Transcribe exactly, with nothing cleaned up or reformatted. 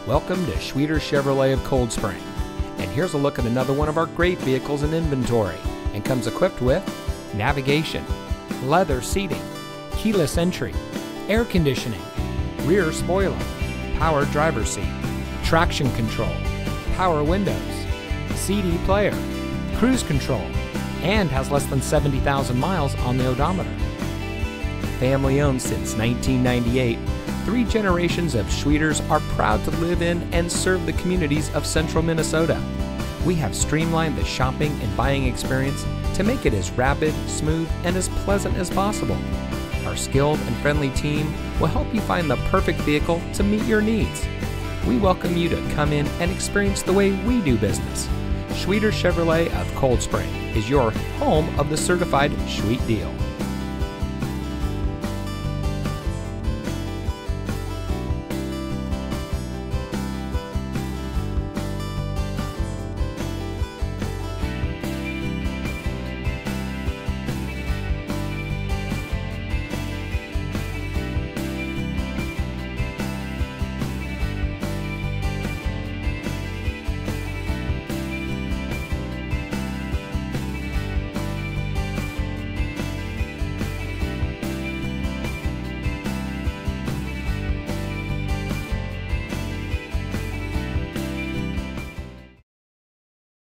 Welcome to Schwieters Chevrolet of Cold Spring. And here's a look at another one of our great vehicles in inventory, and comes equipped with navigation, leather seating, keyless entry, air conditioning, rear spoiler, power driver's seat, traction control, power windows, C D player, cruise control, and has less than seventy thousand miles on the odometer. Family owned since nineteen ninety-eight, three generations of Schwieters are proud to live in and serve the communities of central Minnesota. We have streamlined the shopping and buying experience to make it as rapid, smooth, and as pleasant as possible. Our skilled and friendly team will help you find the perfect vehicle to meet your needs. We welcome you to come in and experience the way we do business. Schwieters Chevrolet of Cold Spring is your home of the certified Schwiet deal.